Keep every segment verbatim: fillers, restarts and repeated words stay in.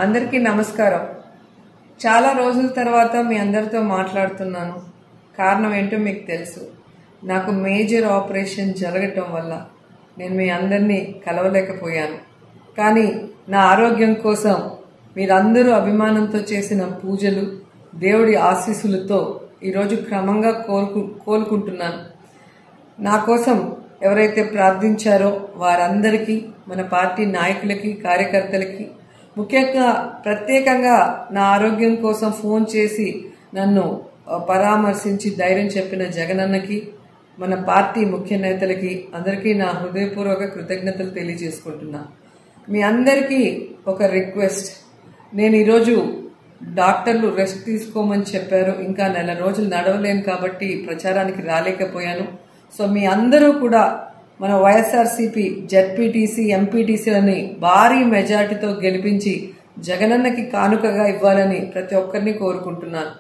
అందరికీ నమస్కారం. చాలా రోజుల తర్వాత మీ అందరితో మాట్లాడుతున్నాను. కారణం ఏంటో మీకు తెలుసు. నాకు మేజర్ ఆపరేషన్ జరగటం వల్ల నేను మీ అందరినీ కలవలేకపోయాను. కానీ నా ఆరోగ్యం కోసం మీరందరూ అభిమానంతో చేసిన పూజలు, దేవుడి ఆశీస్సులతో ఈరోజు క్రమంగా కోలుకు కోలుకుంటున్నాను. నా కోసం ఎవరైతే ప్రార్థించారో వారందరికీ, మన పార్టీ నాయకులకి, కార్యకర్తలకి, ముఖ్యంగా ప్రత్యేకంగా నా ఆరోగ్యం కోసం ఫోన్ చేసి నన్ను పరామర్శించి ధైర్యం చెప్పిన జగనన్నకి, మన పార్టీ ముఖ్య నేతలకి అందరికీ నా హృదయపూర్వక కృతజ్ఞతలు తెలియజేసుకుంటున్నా. మీ అందరికీ ఒక రిక్వెస్ట్. నేను ఈరోజు డాక్టర్లు రెస్ట్ తీసుకోమని చెప్పారు. ఇంకా నెల రోజులు నడవలేను కాబట్టి ప్రచారానికి రాలేకపోయాను. సో మీ అందరూ కూడా మన వైఎస్ఆర్సీపీ జెడ్పీటీసీ ఎంపీటీసీలని భారీ మెజార్టీతో గెలిపించి జగనన్నకి కానుకగా ఇవ్వాలని ప్రతి ఒక్కరిని కోరుకుంటున్నాను.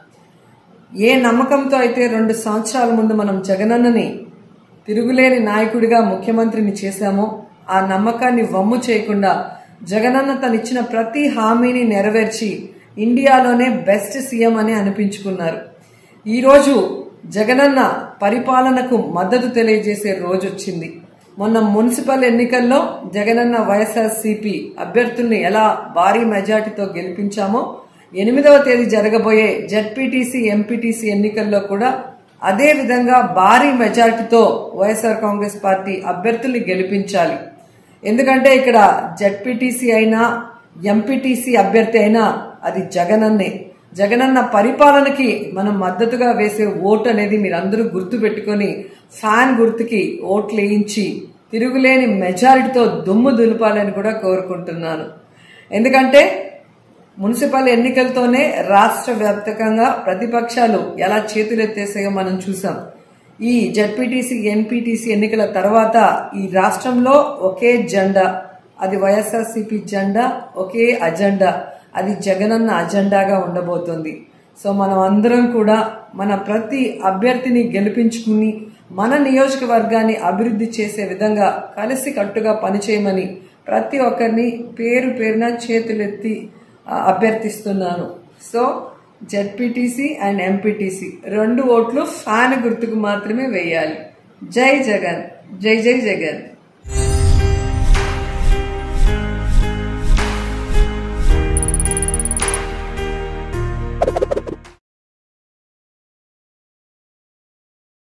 ఏ నమ్మకంతో అయితే రెండు సంవత్సరాల ముందు మనం జగనన్నని తిరుగులేని నాయకుడిగా ముఖ్యమంత్రిని చేశామో, ఆ నమ్మకాన్ని వమ్ము చేయకుండా జగనన్న తనిచ్చిన ప్రతి హామీని నెరవేర్చి ఇండియాలోనే బెస్ట్ సీఎం అని అనిపించుకున్నారు. ఈరోజు జగనన్న పరిపాలనకు మద్దతు తెలియజేసే రోజు వచ్చింది. మొన్న మున్సిపల్ ఎన్నికల్లో జగనన్న వైఎస్ఆర్సీపీ అభ్యర్థుల్ని ఎలా భారీ మెజార్టీతో గెలిపించామో, ఎనిమిదవ తేదీ జరగబోయే జెడ్పీటీసీ ఎంపీటీసీ ఎన్నికల్లో కూడా అదే విధంగా భారీ మెజార్టీతో వైఎస్ఆర్ కాంగ్రెస్ పార్టీ అభ్యర్థుల్ని గెలిపించాలి. ఎందుకంటే ఇక్కడ జెడ్పీటీసీ అయినా ఎంపీటీసీ అభ్యర్థి అయినా అది జగనన్నే. జగనన్న పరిపాలనకి మనం మద్దతుగా వేసే ఓటు అనేది మీరందరూ గుర్తు పెట్టుకుని ఫ్యాన్ గుర్తుకి ఓట్లు వేయించి తిరుగులేని మెజారిటీతో దుమ్ము దులపాలని కూడా కోరుకుంటున్నాను. ఎందుకంటే మున్సిపల్ ఎన్నికలతోనే రాష్ట్ర వ్యాప్తంగా ప్రతిపక్షాలు ఎలా చేతులెత్తేసాయో మనం చూసాం. ఈ జెడ్పీటీసీ ఎన్పీటీసీ ఎన్నికల తర్వాత ఈ రాష్ట్రంలో ఒకే జెండా, అది వైఎస్ఆర్సీపీ జెండా, ఒకే అజెండా, అది జగనన్న అజెండాగా ఉండబోతోంది. సో మనం అందరం కూడా మన ప్రతి అభ్యర్థిని గెలిపించుకుని మన నియోజకవర్గాన్ని అభివృద్ధి చేసే విధంగా కలిసి కట్టుగా పనిచేయమని ప్రతి ఒక్కరిని పేరు పేరున చేతులెత్తి అభ్యర్థిస్తున్నాను. సో జెడ్పీటీసీ అండ్ ఎంపీటీసీ రెండు ఓట్లు ఫ్యాన్ గుర్తుకు మాత్రమే వేయాలి. జై జగన్, జై జై జగన్.